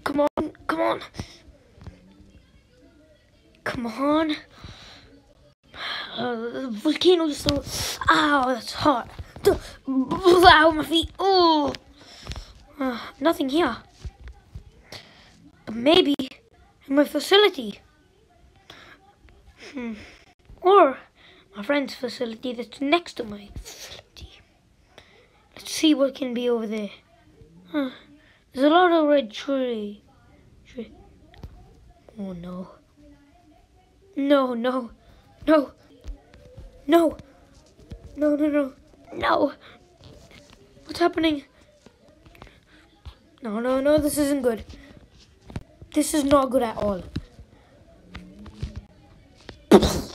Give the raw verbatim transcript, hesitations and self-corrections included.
Come on, come on. Come on. Uh, the volcano is so... Ow, that's hot. Ow, my feet. Oh. Uh, nothing here. Maybe in my facility. Hmm. Or my friend's facility that's next to my facility. Let's see what can be over there. Huh. There's a lot of red tree. tree. Oh no. No, no, no, no, no, no, no, no. What's happening? No, no, no, this isn't good. This is not good at all.